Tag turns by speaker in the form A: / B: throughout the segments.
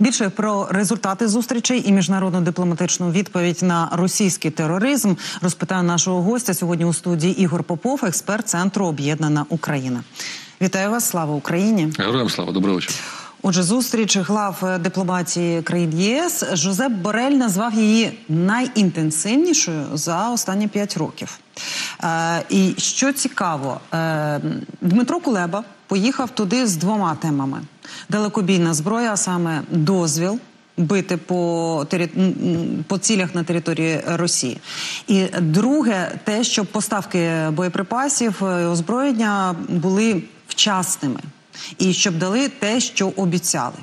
A: Більше про результати зустрічей і міжнародну дипломатичну відповідь на російський тероризм розпитаю нашого гостя сьогодні у студії Ігор Попов, експерт Центру «Об'єднана Україна». Вітаю вас, слава Україні!
B: Героям слава, доброго вечора. Отже,
A: зустріч глав дипломатії країн ЄС. Жозеп Борель назвав її найінтенсивнішою за останні 5 років. І що цікаво, Дмитро Кулеба поїхав туди з 2 темами. Далекобійна зброя, а саме дозвіл бити по цілях на території Росії. І друге, те, щоб поставки боєприпасів і озброєння були вчасними. І щоб дали те, що обіцяли.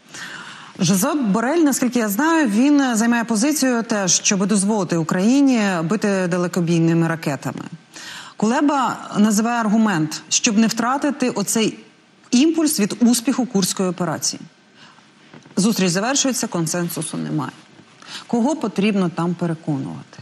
A: Жозеп Борель, наскільки я знаю, він займає позицію теж, щоб дозволити Україні бити далекобійними ракетами. Кулеба називає аргумент, щоб не втратити оцей імпульс від успіху Курської операції. Зустріч завершується, консенсусу немає. Кого потрібно там переконувати?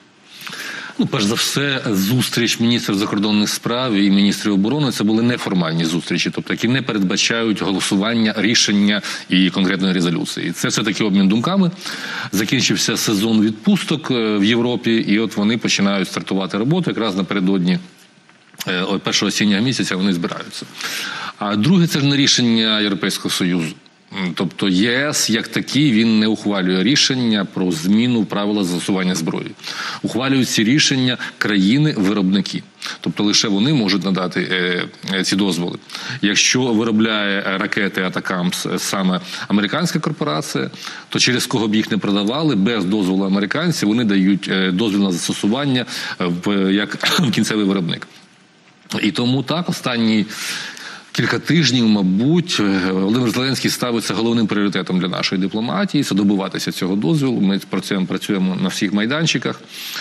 B: Перш за все, зустріч міністрів закордонних справ і міністрів оборони – це були неформальні зустрічі, тобто які не передбачають голосування, рішення і конкретної резолюції. Це все-таки обмін думками. Закінчився сезон відпусток в Європі, і от вони починають стартувати роботу. Якраз напередодні першого осіннього місяця вони збираються. А друге – це ж не рішення Європейського Союзу. Тобто ЄС, як такий, він не ухвалює рішення про зміну правила застосування зброї. Ухвалюють ці рішення країни-виробники. Тобто лише вони можуть надати ці дозволи. Якщо виробляє ракети «Атакамс» саме американська корпорація, то через кого б їх не продавали, без дозволу американців вони дають дозвіл на застосування як кінцевий виробник. І тому так, останні кілька тижнів, мабуть, Володимир Зеленський ставить це головним пріоритетом для нашої дипломатії – це добиватися цього дозволу. Ми працюємо на всіх майданчиках.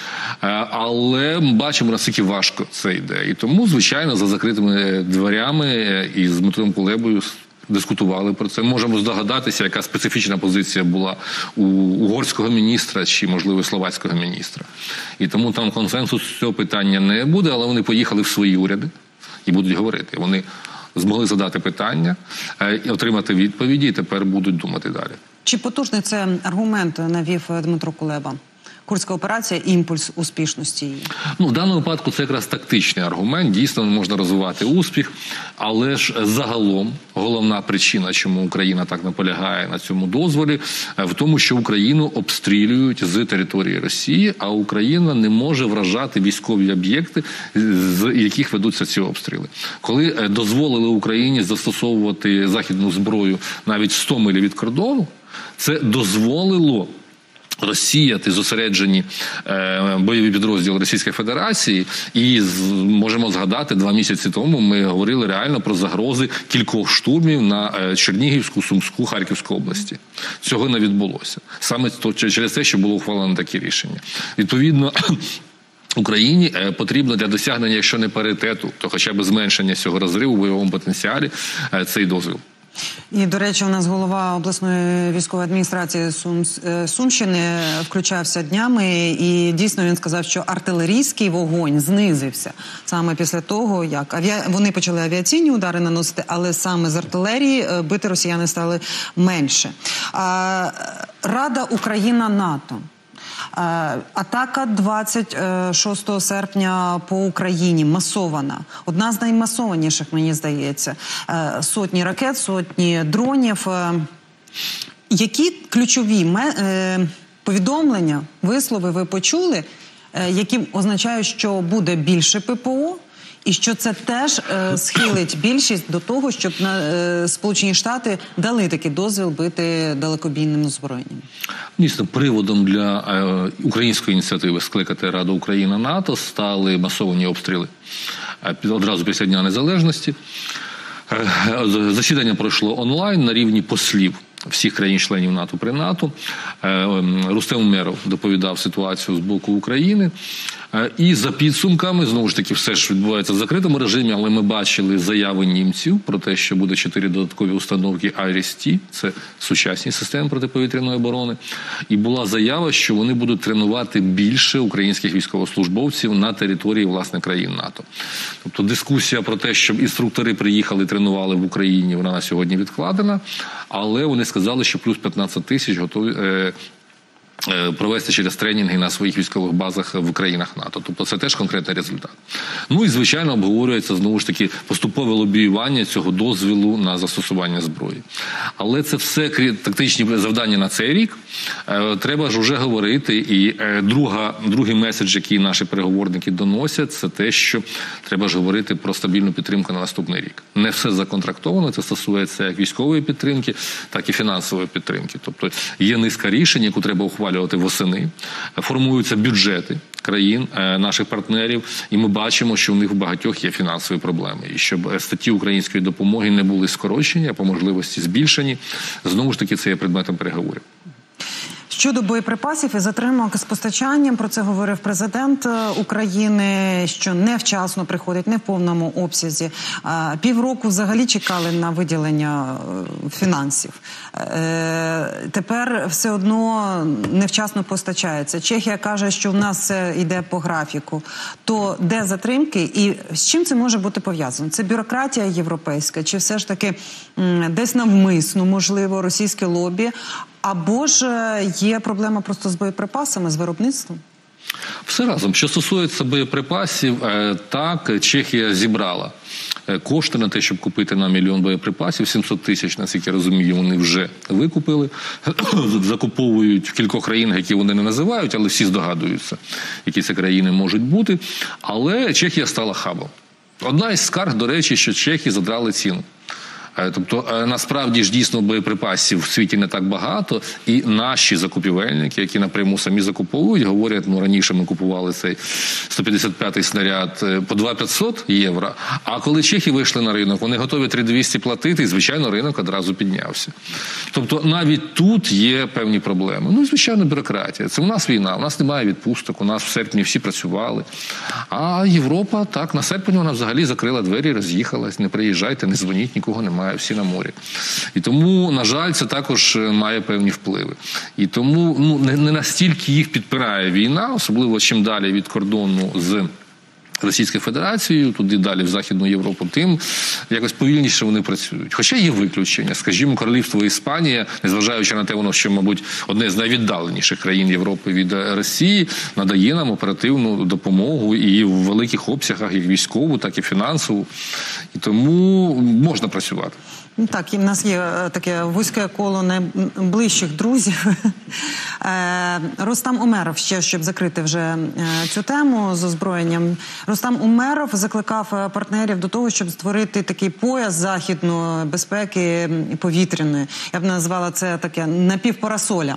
B: Але бачимо, наскільки важко це йде. І тому, звичайно, за закритими дверями і з Дмитром Кулебою дискутували про це. Можемо здогадатися, яка специфічна позиція була у угорського міністра чи, можливо, словацького міністра. І тому там консенсус з цього питання не буде, але вони поїхали в свої уряди і будуть говорити. Вони змогли задати питання, отримати відповіді і тепер будуть думати далі.
A: Чи потужний це аргумент навів Дмитро Кулеба? Курська операція – імпульс успішності її.
B: В даному випадку це якраз тактичний аргумент. Дійсно, можна розвивати успіх. Але ж загалом головна причина, чому Україна так наполягає на цьому дозволі, в тому, що Україну обстрілюють з території Росії, а Україна не може вражати військові об'єкти, з яких ведуться ці обстріли. Коли дозволили Україні застосовувати західну зброю навіть 100 миль від кордону, це дозволило розсіяти зосереджені бойові підрозділи Російської Федерації. І можемо згадати, 2 місяці тому ми говорили реально про загрози кількох штурмів на Чернігівську, Сумську, Харківську області. Цього не відбулося. Саме через те, що було ухвалено такі рішення. Відповідно, Україні потрібно для досягнення, якщо не паритету, то хоча б зменшення цього розриву в бойовому потенціалі цей дозвіл.
A: І, до речі, у нас голова обласної військової адміністрації Сумщини включався днями, і дійсно він сказав, що артилерійський вогонь знизився саме після того, як вони почали авіаційні удари наносити, але саме з артилерії бити росіяни стали менше. Рада Україна-НАТО. Атака 26 серпня по Україні масована. Одна з наймасованіших, мені здається. Сотні ракет, сотні дронів. Які ключові повідомлення, вислови ви почули, які означають, що буде більше ППО, і що це теж схилить більшість до того, щоб Сполучені Штати дали такий дозвіл бити далекобійним озброєнням?
B: Дійсно, приводом для української ініціативи скликати Раду Україна-НАТО стали масовані обстріли одразу після Дня Незалежності. Засідання пройшло онлайн на рівні послів всіх країн-членів НАТО при НАТО. Рустем Умєров доповідав ситуацію з боку України. І за підсумками, знову ж таки, все ж відбувається в закритому режимі, але ми бачили заяви німців про те, що буде 4 додаткові установки IRIS-T, це сучасні системи протиповітряної оборони. І була заява, що вони будуть тренувати більше українських військовослужбовців на території, власне, країн НАТО. Тобто дискусія про те, щоб інструктори приїхали і тренували в Україні, вона на сьогодні відкладена, але вони сказали, що плюс 15 тисяч готові провести через тренінги на своїх військових базах в країнах НАТО. Тобто це теж конкретний результат. Ну і, звичайно, обговорюється, знову ж таки, поступове лобіювання цього дозволу на застосування зброї. Але це все тактичні завдання на цей рік. Треба ж уже говорити. І другий меседж, який наші переговорники доносять, це те, що треба ж говорити про стабільну підтримку на наступний рік. Не все законтрактовано, це стосується як військової підтримки, так і фінансової підтримки. Тобто є низка рішень, яку треба ухвалювати восени, формуються бюджети країн, наших партнерів, і ми бачимо, що у них в багатьох є фінансові проблеми. І щоб статті української допомоги не були скорочені, а по можливості збільшені, знову ж таки, це є предметом переговорів.
A: Щодо боєприпасів і затримок з постачанням, про це говорив президент України, що невчасно приходить, не в повному обсязі. Півроку взагалі чекали на виділення фінансів. Тепер все одно невчасно постачається. Чехія каже, що в нас все йде по графіку. То де затримки і з чим це може бути пов'язано? Це бюрократія європейська чи все ж таки десь навмисно, можливо, російське лобі? Або ж є проблема просто з боєприпасами, з виробництвом?
B: Все разом. Що стосується боєприпасів, так, Чехія зібрала кошти на те, щоб купити на 1 мільйон боєприпасів. 700 тисяч, наскільки я розумію, вони вже викупили. Закуповують в кількох країнах, які вони не називають, але всі здогадуються, які це країни можуть бути. Але Чехія стала хабом. Одна із скарг, до речі, що чехи задрали ціну. Тобто, насправді ж дійсно боєприпасів в світі не так багато, і наші закупівельники, які напряму самі закуповують, говорять, ну раніше ми купували цей 155-й снаряд по 2500 євро, а коли чехи вийшли на ринок, вони готові 3200 платити, і, звичайно, ринок одразу піднявся. Тобто, навіть тут є певні проблеми. Ну, і, звичайно, бюрократія. Це у нас війна, у нас немає відпусток, у нас в серпні всі працювали. А Європа, так, на серпень вона взагалі закрила двері, роз'їхалась, не приїжджайте, не дзвоніть, нікого немає. Всі на морі. І тому, на жаль, це також має певні впливи. І тому не настільки їх підпирає війна, особливо чим далі від кордону з Російською Федерацією, туди далі в Західну Європу, тим якось повільніше вони працюють. Хоча є виключення. Скажімо, Королівство Іспанія, незважаючи на те, воно, що, мабуть, одне з найвіддаленіших країн Європи від Росії, надає нам оперативну допомогу і в великих обсягах, як військову, так і фінансову. І тому можна працювати.
A: Так, і в нас є таке вузьке коло найближчих друзів. Рустам Умеров, ще щоб закрити вже цю тему з озброєнням. Рустам Умеров закликав партнерів до того, щоб створити такий пояс західної безпеки повітряної. Я б назвала це таке напівпарасоля.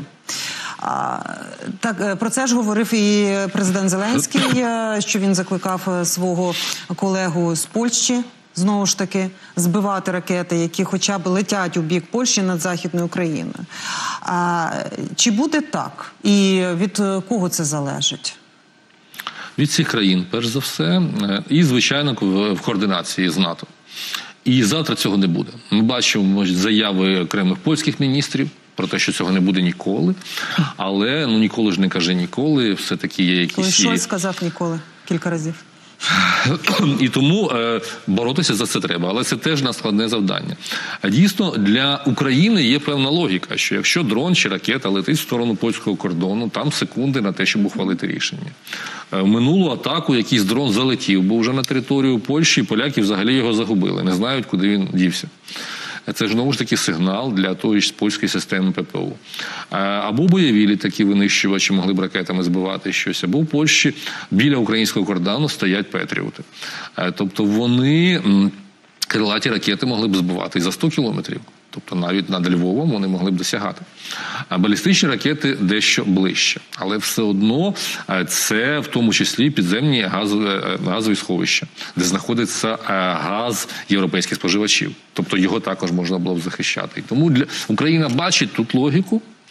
A: Так, про це ж говорив і президент Зеленський, що він закликав свого колегу з Польщі, знову ж таки, збивати ракети, які хоча б летять у бік Польщі над Західною Україною. Чи буде так? І від кого це залежить?
B: Від цих країн, перш за все, і, звичайно, в координації з НАТО. І завтра цього не буде. Ми бачимо заяви окремих польських міністрів про те, що цього не буде ніколи. Але, ніколи ж не каже ніколи, все-таки є якісь...
A: Коли Шольц сказав ніколи кілька разів.
B: І тому боротися за це треба, але це теж складне завдання. Дійсно, для України є певна логіка, що якщо дрон чи ракета летить в сторону польського кордону, там секунди на те, щоб ухвалити рішення. В минулу атаку якийсь дрон залетів, бо вже на територію Польщі, і поляки взагалі його загубили, не знають, куди він дівся. Це ж, знову ж таки, сигнал для тої ж польської системи ППО. Або бойові літаки винищувачі могли б ракетами збивати щось, або в Польщі біля українського кордону стоять Петріоти. Тобто вони крилаті ракети могли б збивати і за 100 кілометрів. Тобто навіть над Львовом вони могли б досягати. А балістичні ракети дещо ближче. Але все одно це в тому числі підземні газові сховища, де знаходиться газ європейських споживачів. Тобто його також можна було б захищати. І тому Україна бачить тут логіку.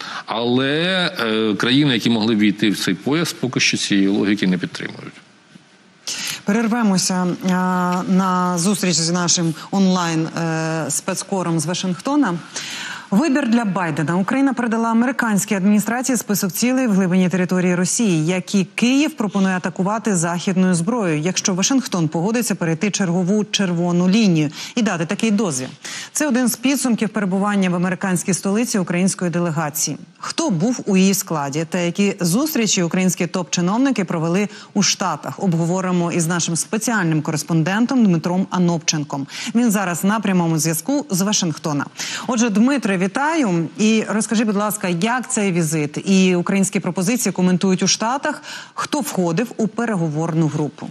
B: Але країни, які могли війти в цей пояс, поки що цієї логіки не підтримують.
A: Перервемося на зустріч з нашим онлайн спецкором з Вашингтона. Вибір для Байдена. Україна передала американській адміністрації список цілей в глибині території Росії, які Київ пропонує атакувати західною зброєю, якщо Вашингтон погодиться перейти чергову червону лінію і дати такий дозвіл. Це один з підсумків перебування в американській столиці української делегації. Хто був у її складі та які зустрічі українські топ-чиновники провели у Штатах? Обговоримо із нашим спеціальним кореспондентом Дмитром Анопченком. Він зараз на прямому зв'язку з Вашингтона. Отже, Дмитре, вітаю. І розкажи, будь ласка, як цей візит і українські пропозиції коментують у Штатах? Хто входив у переговорну групу?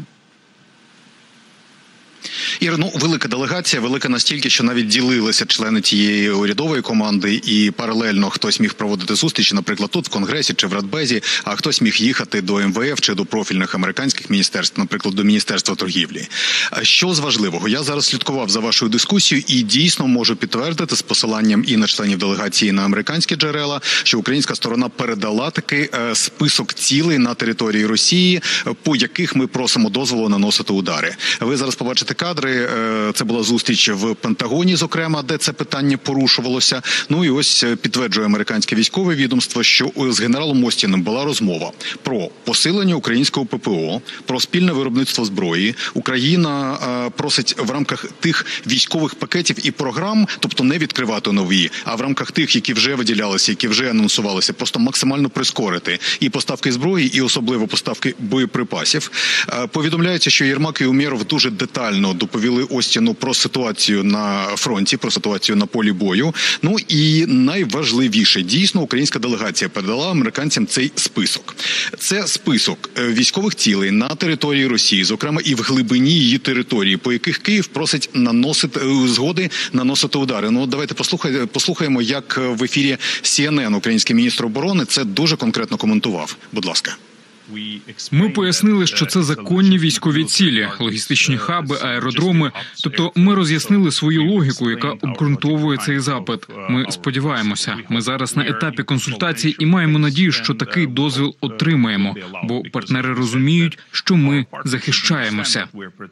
C: Іра, велика делегація, велика настільки, що навіть ділилися члени тієї урядової команди і паралельно хтось міг проводити зустрічі, наприклад, тут в Конгресі чи в Радбезі, а хтось міг їхати до МВФ чи до профільних американських міністерств, наприклад, до Міністерства торгівлі. Що з важливого? Я зараз слідкував за вашою дискусією і дійсно можу підтвердити з посиланням і на членів делегації, і на американські джерела, що українська сторона передала таки список цілей на території Росії, по яких ми просимо дозволу наносити удари. Ви зараз побачите кадри. Це була зустріч в Пентагоні, зокрема, де це питання порушувалося. І ось підтверджує американське військове відомство, що з генералом Остіном була розмова про посилення українського ППО, про спільне виробництво зброї. Україна просить в рамках тих військових пакетів і програм, тобто не відкривати нові, а в рамках тих, які вже виділялися, які вже анонсувалися, просто максимально прискорити і поставки зброї, і особливо поставки боєприпасів. Повідомляється, що Єрмак і Умєров дуже детально доповіли Остіну про ситуацію на фронті, про ситуацію на полі бою. І найважливіше, дійсно, українська делегація передала американцям цей список. Це список військових цілей на території Росії, зокрема і в глибині її території, по яких Київ просить згоди наносити удари. Давайте послухаємо, як в ефірі CNN український міністр оборони це дуже конкретно коментував. Будь ласка.
D: Ми пояснили, що це законні військові цілі, логістичні хаби, аеродроми. Тобто ми роз'яснили свою логіку, яка обґрунтовує цей запит. Ми сподіваємося. Ми зараз на етапі консультацій і маємо надію, що такий дозвіл отримаємо, бо партнери розуміють, що ми захищаємося.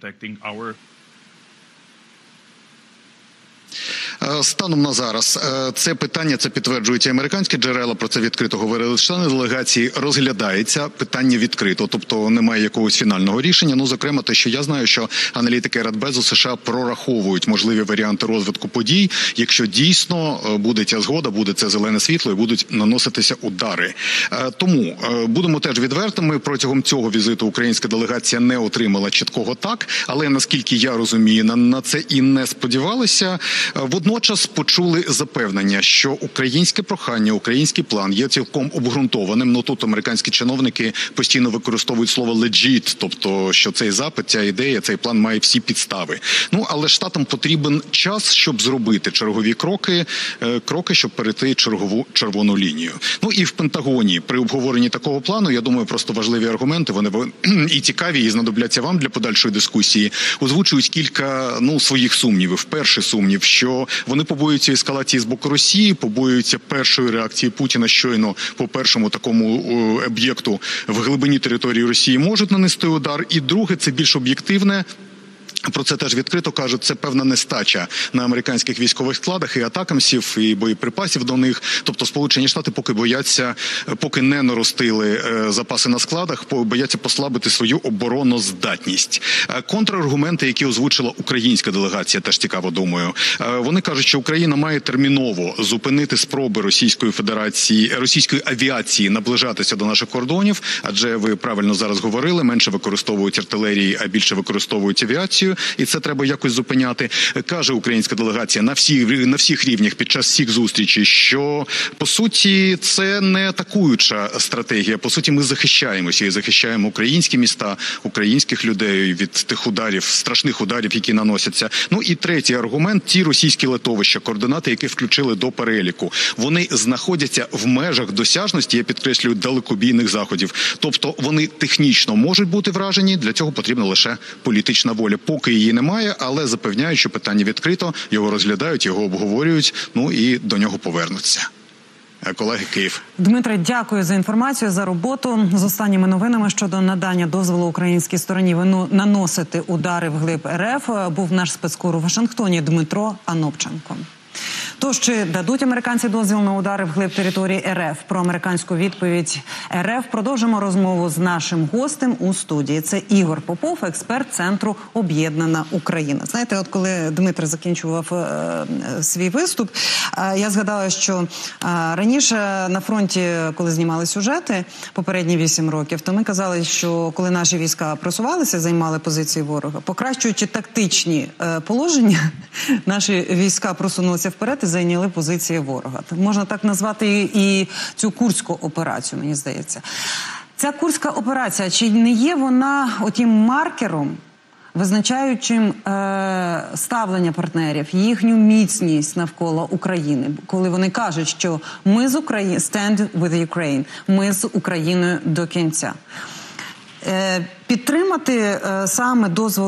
C: Станом на зараз це питання, це підтверджують і американські джерела, про це відкрито говорили члени делегації, розглядається питання відкрито, тобто немає якогось фінального рішення. Зокрема, те, що я знаю, що аналітики Радбезу США прораховують можливі варіанти розвитку подій, якщо дійсно буде ця згода, буде це зелене світло і будуть наноситися удари. Тому будемо теж відвертими, протягом цього візиту українська делегація не отримала чіткого так, але наскільки я розумію, на це і не сподівалися. Водночас почули запевнення, що українське прохання, український план є цілком обґрунтованим. Тут американські чиновники постійно використовують слово legit, тобто, що цей запит, ця ідея, цей план має всі підстави. Але Штатам потрібен час, щоб зробити чергові кроки, щоб перейти чергову червону лінію. І в Пентагоні при обговоренні такого плану, я думаю, просто важливі аргументи, вони і цікаві, і знадобляться вам для подальшої дискусії, озвучують кілька своїх сумнівів. Перший сумнів, що вони побоюються ескалації з боку Росії, побоюються першої реакції Путіна щойно по першому такому об'єкту в глибині території Росії можуть нанести удар. І друге, це більш об'єктивне, про це теж відкрито кажуть, це певна нестача на американських військових складах і атакамсів, і боєприпасів до них. Тобто Сполучені Штати поки бояться, поки не наростили запаси на складах, бояться послабити свою обороноздатність. Контраргументи, які озвучила українська делегація, теж цікаво, думаю. Вони кажуть, що Україна має терміново зупинити спроби Російської Федерації, російської авіації наближатися до наших кордонів, адже ви правильно зараз говорили, менше використовують артилерії, а більше використовують авіацію. І це треба якось зупиняти. Каже українська делегація на всіх рівнях під час всіх зустрічей, що, по суті, це не атакуюча стратегія. По суті, ми захищаємося і захищаємо українські міста, українських людей від тих ударів, страшних ударів, які наносяться. І третій аргумент – ті російські литовища, координати, які включили до переліку. Вони знаходяться в межах досяжності, я підкреслюю, далекобійних заходів. Тобто вони технічно можуть бути вражені, для цього потрібна лише політична воля. Поки її немає, але запевняють, що питання відкрито, його розглядають, його обговорюють, і до нього повернуться. колеги, Київ.
A: Дмитре, дякую за інформацію, за роботу. З останніми новинами щодо надання дозволу українській стороні наносити удари вглиб РФ був наш спецкор у Вашингтоні Дмитро Анопченко. Тож, чи дадуть американці дозвіл на удари вглиб території РФ? Про американську відповідь РФ продовжимо розмову з нашим гостем у студії. Це Ігор Попов, експерт Центру «Об'єднана Україна». Знаєте, от коли Дмитро закінчував свій виступ, я згадала, що раніше на фронті, коли знімали сюжети, попередні 8 років, то ми казали, що коли наші війська просувалися, займали позиції ворога, покращуючи тактичні положення, наші війська просунулися вперед і зайняли позиції ворога. Можна так назвати і цю Курську операцію, мені здається. Ця Курська операція, чи не є вона отім маркером, визначаючим ставлення партнерів, їхню міцність навколо України, коли вони кажуть, що ми з Україною, stand with Ukraine, ми з Україною до кінця. Підтримати саме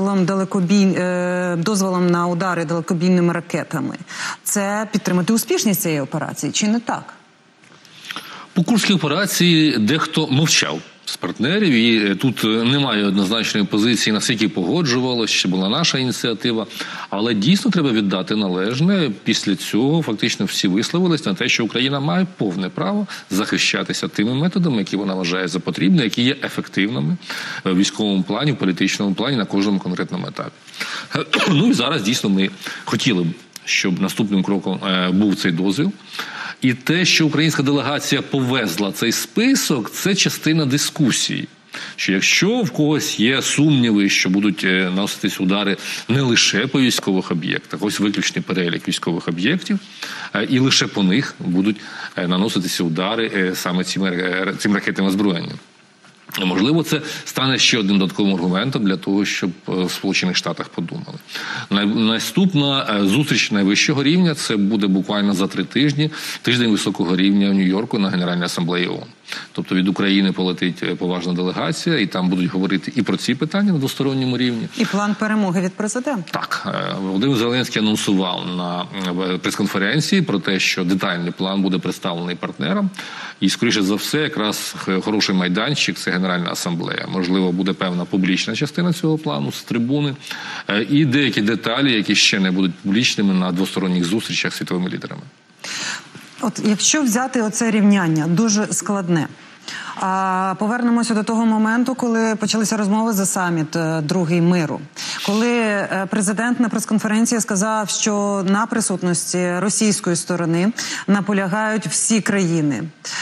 A: дозволом на удари далекобійними ракетами – це підтримати успішність цієї операції, чи не так?
B: По Курській операції дехто мовчав з партнерів, і тут немає однозначної позиції, наскільки погоджувалося, що була наша ініціатива. Але дійсно треба віддати належне. Після цього фактично всі висловились на те, що Україна має повне право захищатися тими методами, які вона вважає за потрібне, які є ефективними в військовому плані, в політичному плані, на кожному конкретному етапі. Ну і зараз дійсно ми хотіли б, щоб наступним кроком був цей дозвіл. І те, що українська делегація повезла цей список, це частина дискусії. Що якщо в когось є сумніви, що будуть наноситись удари не лише по військових об'єктах, ось виключний перелік військових об'єктів, і лише по них будуть наноситися удари саме цим ракетним озброєнням. Можливо, це стане ще одним додатковим аргументом для того, щоб в Сполучених Штатах подумали. Наступна зустріч найвищого рівня – це буде буквально за 3 тижні, тиждень високого рівня в Нью-Йорку на Генеральній асамблеї ООН. Тобто від України полетить поважна делегація, і там будуть говорити і про ці питання на двосторонньому рівні.
A: І план перемоги від президента.
B: Так. Володимир Зеленський анонсував на прес-конференції про те, що детальний план буде представлений партнерам. І, скоріше за все, якраз хороший майданчик – це Генеральна асамблея. Можливо, буде певна публічна частина цього плану з трибуни. І деякі деталі, які ще не будуть публічними на двосторонніх зустрічах з світовими лідерами.
A: От якщо взяти оце рівняння, дуже складне. Повернемося до того моменту, коли почалися розмови за саміт «Другий миру». Коли президент на прес-конференції сказав, що на присутності російської сторони наполягають всі країни.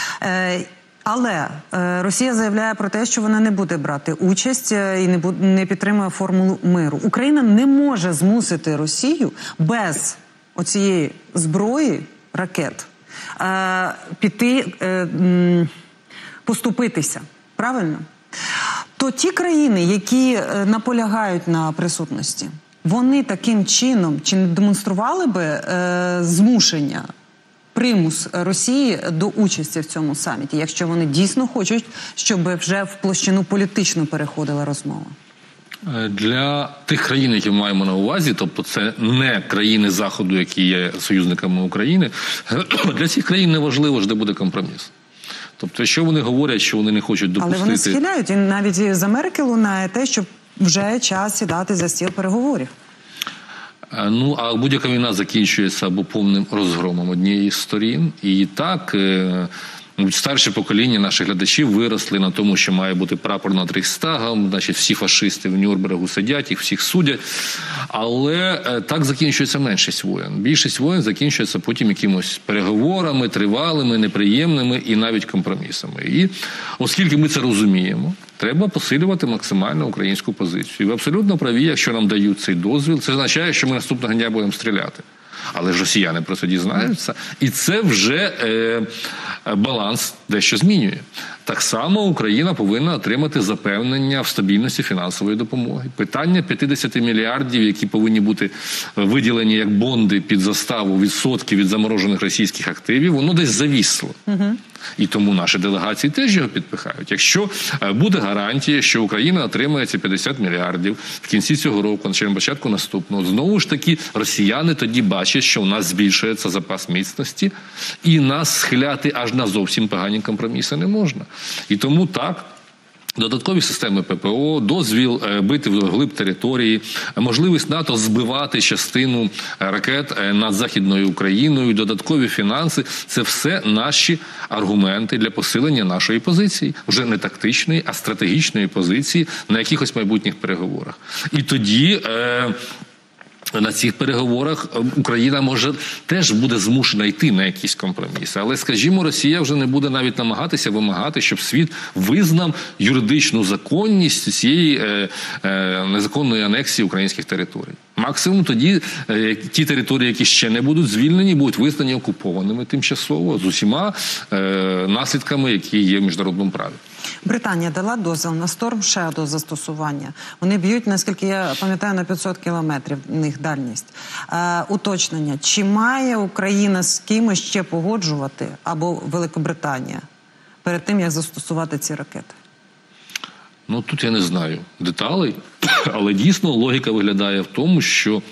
A: Але Росія заявляє про те, що вона не буде брати участь і не підтримує формулу миру. Україна не може змусити Росію без оцієї зброї, ракет, піти, поступитися. Правильно? То ті країни, які наполягають на присутності, вони таким чином чи не демонстрували би змушення, примус Росії до участі в цьому саміті, якщо вони дійсно хочуть, щоб вже в площину політичну переходила розмова?
B: Для тих країн, які ми маємо на увазі, тобто це не країни Заходу, які є союзниками України, для цих країн не важливо, де буде компроміс. Тобто, якщо вони говорять, що вони не хочуть допустити...
A: Але вони схиляють, і навіть з Америки лунає те, що вже час сідати за стіл переговорів.
B: Ну, а будь-яка війна закінчується або повним розгромом однієї з сторін. І так, старше покоління наших глядачів виросли на тому, що має бути прапор над Рейхстагом, значить всі фашисти в Нюрнбергу сидять, їх всіх судять. Але так закінчується меншість воєн. Більшість воєн закінчується потім якимось переговорами, тривалими, неприємними і навіть компромісами. І оскільки ми це розуміємо, треба посилювати максимально українську позицію. І ви абсолютно праві, якщо нам дають цей дозвіл, це означає, що ми наступного дня будемо стріляти. Але ж росіяни про це дізнаються. І це вже баланс дещо змінює. Так само Україна повинна отримати запевнення в стабільності фінансової допомоги. Питання 50 мільярдів, які повинні бути виділені як бонди під заставу відсотків від заморожених російських активів, воно десь завісло. І тому наші делегації теж його підпихають. Якщо буде гарантія, що Україна отримає ці 50 мільярдів в кінці цього року, на початку наступного, знову ж таки росіяни тоді бачать, що у нас збільшується запас міцності, і нас схиляти аж на зовсім погані компроміси не можна. І тому так, додаткові системи ППО, дозвіл бити вглиб території, можливість НАТО збивати частину ракет над Західною Україною, додаткові фінанси – це все наші аргументи для посилення нашої позиції. Вже не тактичної, а стратегічної позиції на якихось майбутніх переговорах. І тоді на цих переговорах Україна, може, теж буде змушена йти на якісь компроміси. Але, скажімо, Росія вже не буде навіть намагатися вимагати, щоб світ визнав юридичну законність цієї незаконної анексії українських територій. Максимум тоді ті території, які ще не будуть звільнені, будуть визнані окупованими тимчасово з усіма наслідками, які є в міжнародному праві.
A: Британія дала дозвіл на Storm Shadow застосування. Вони б'ють, наскільки я пам'ятаю, на 500 кілометрів в них дальність. Уточнення. Чи має Україна з кимось ще погоджувати, або Великобританія, перед тим, як застосувати ці ракети?
B: Ну, тут я не знаю деталей, але дійсно логіка виглядає в тому, що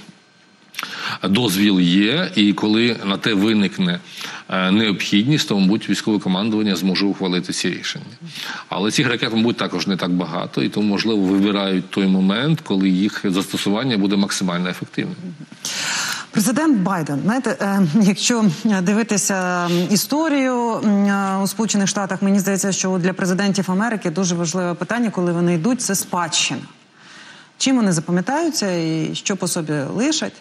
B: дозвіл є, і коли на те виникне необхідність, то, мабуть, військове командування зможе ухвалити ці рішення. Але цих ракет, мабуть, також не так багато, і тому, можливо, вибирають той момент, коли їх застосування буде максимально ефективним.
A: Президент Байден, знаєте, якщо дивитися історію у Сполучених Штатах, мені здається, що для президентів Америки дуже важливе питання, коли вони йдуть, це спадщина. Чим вони запам'ятаються і що по собі лишать.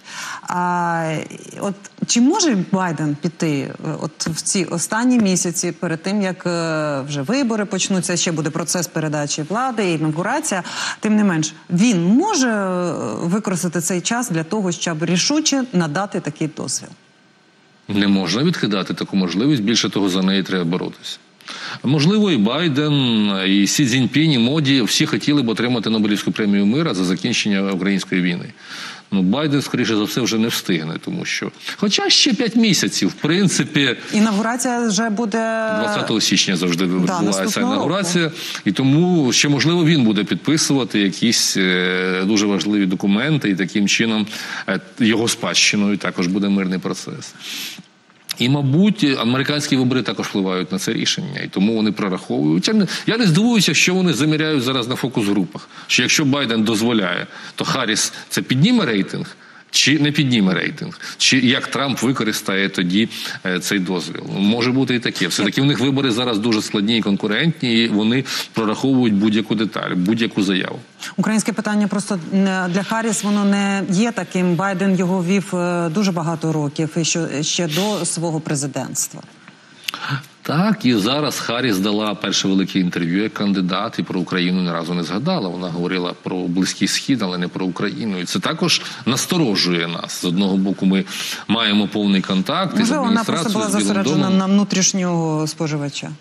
A: От чи може Байден піти от в ці останні місяці перед тим, як вже вибори почнуться, ще буде процес передачі влади, інавгурація, тим не менш, він може використати цей час для того, щоб рішуче надати такий дозвіл?
B: Не можна відкидати таку можливість, більше того, за неї треба боротися. Можливо, і Байден, і Сі Цзіньпінь, і Моді всі хотіли б отримати Нобелівську премію миру за закінчення української війни. Ну, Байден, скоріше за все, вже не встигне, тому що... Хоча ще 5 місяців, в принципі...
A: Інавгурація вже буде...
B: 20 січня завжди відбувається інавгурація, і тому ще, можливо, він буде підписувати якісь дуже важливі документи, і таким чином його спадщиною також буде мирний процес. І, мабуть, американські вибори також впливають на це рішення, і тому вони прораховують. Я не здивуюся, що вони заміряють зараз на фокус-групах. Що якщо Байден дозволяє, то Харріс це підніме рейтинг, чи не підніме рейтинг? Чи як Трамп використає тоді цей дозвіл? Може бути і таке. Все-таки в них вибори зараз дуже складні і конкурентні, і вони прораховують будь-яку деталь, будь-яку заяву. Українське питання просто для Харріс, воно не є таким. Байден його вів дуже багато років, і ще до свого президентства. Так, і зараз Харріс дала перше велике інтерв'ю як кандидат, і про Україну ні разу не згадала. Вона говорила про Близький Схід, але не про Україну. І це також насторожує нас. З одного боку, ми маємо повний контакт із адміністрацією, з Білим домом. Можливо, вона просто була зосереджена на внутрішнього споживача.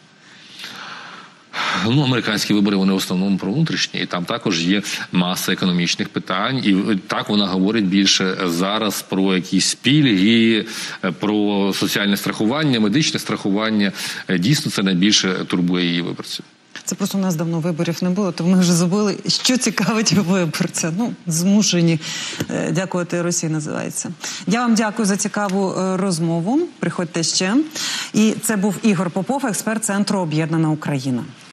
B: Ну, американські вибори, вони в основному про внутрішні, і там також є маса економічних питань, і так вона говорить більше зараз про якісь пільги, про соціальне страхування, медичне страхування. Дійсно, це найбільше турбує її виборців. Це просто у нас давно виборів не було, то ми вже забули, що цікавить виборця. Ну, змушені дякувати Росії, називається. Я вам дякую за цікаву розмову. Приходьте ще. І це був Ігор Попов, експерт Центру «Об'єднана Україна».